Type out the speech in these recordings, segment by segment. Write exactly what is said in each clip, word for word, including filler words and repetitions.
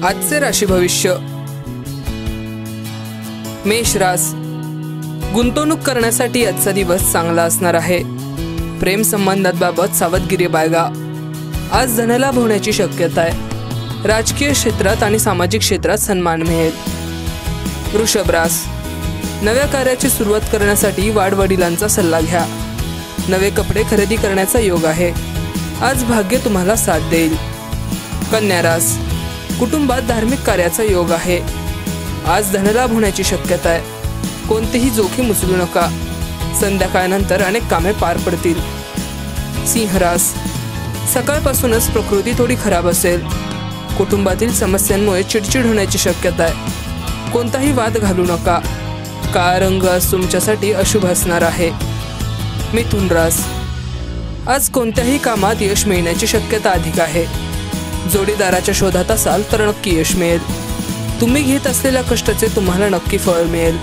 आजचे राशी भविष्य। मेष रास, गुंतवणूक करण्यासाठी आजचा दिवस चांगला असणार आहे। प्रेम संबंधांबाबत सावधगिरी बाळगा। आज धनलाभ होण्याची शक्यता आहे। राजकीय क्षेत्रात आणि सामाजिक क्षेत्रात सन्मान मिळेल। वृषभ रास, नव्या कार्याची सुरुवात करण्यासाठी वाडवडिलांचा सल्ला घ्या। नवे कपडे खरेदी करण्याचा योग आहे। आज भाग्य तुम्हाला साथ देईल। कन्या रास, कुटुंबात धार्मिक कार्याचा योग आहे। आज धनलाभ होण्याची शक्यता आहे। कोणतीही जोखीम उचलू नका। संध्याकाळनंतर अनेक कामे पार पडतील। सिंह रास, सकाळपासूनच प्रकृती थोडी खराब असेल। कुटुंबातील समस्यांमुळे चिडचिड होण्याची शक्यता आहे। कोणताही वाद घालू नका। काळा रंग आज तुमच्यासाठी अशुभ असणार आहे। मिथुन रास, आज कोणत्याही कामात यश मिळण्याची शक्यता अधिक आहे। जोडीदाराच्या शोधात असाल तर नक्की यश मिळेल। तुम्ही घेत असलेल्या कष्टाचे तुम्हाला नक्की फळ मिळेल।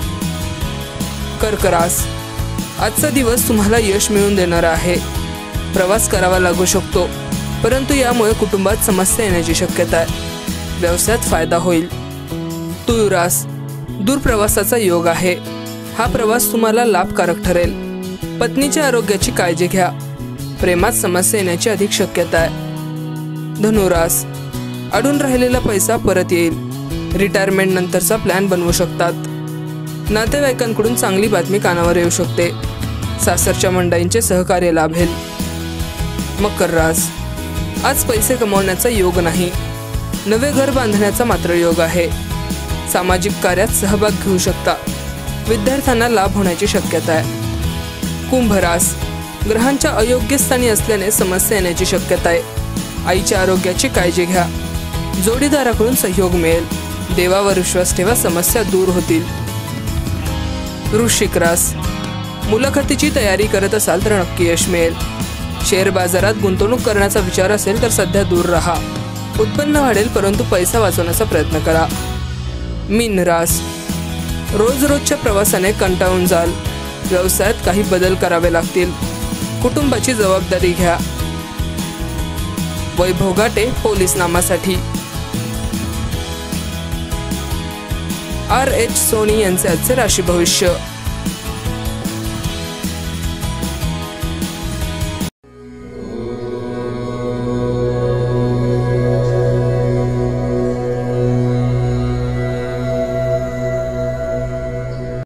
कर्क रास, आजचा दिवस तुम्हाला यश मिळवून देणारा आहे। प्रवास करावा लागू शकतो, परंतु यामुळे कुटुंबात समस्या येण्याची शक्यता आहे। व्यवसायात फायदा होईल। तुळ रास, दूर प्रवासाचा योग आहे। हा प्रवास तुम्हाला लाभकारक ठरेल। पत्नीच्या आरोग्याची काळजी घ्या। प्रेमात समस्या येण्याची अधिक शक्यता आहे। धनुरास, अडून राहिलेला पैसा परत येईल। रिटायरमेंट नंतरचा प्लॅन बनवू शकतात। नातेवाईकांकडून चांगली बातमी कानावर येऊ शकते। सासरच्या मंडळींचे सहकार्य लाभेल। मकर रास, आज पैसे कमवण्याचा योग नाही। नवे घर बांधण्याचा मात्र योग आहे। सामाजिक कार्यात सहभाग घेऊ शकता। विद्यार्थ्यांना लाभ होण्याची शक्यता आहे। कुंभ रास, ग्रहांच्या अयोग्य स्थानी असल्याने समस्या येण्याची शक्यता आहे। आईच्या आरोग्याची काळजी घ्या। जोडीदाराकडून सहयोग मिळेल। देवावर विश्वास ठेवा, समस्या दूर होतील। वृश्चिक रास, मुलाखतीची तयारी करत असाल तर नक्की यश मिळेल। शेअर बाजारात गुंतवणूक करण्याचा विचार असेल तर सध्या दूर राहा। उत्पन्न वाढेल, परंतु पैसा वाचवण्याचा प्रयत्न करा। मीन रास, रोज रोजच्या प्रवासाने कंटाळून जाल। व्यवसायात काही बदल करावे लागतील। कुटुंबाची जबाबदारी घ्या। वैभव घाटे पोलीस नामासाठी। आर एच सोनी यांचे आजचे राशी भविष्य।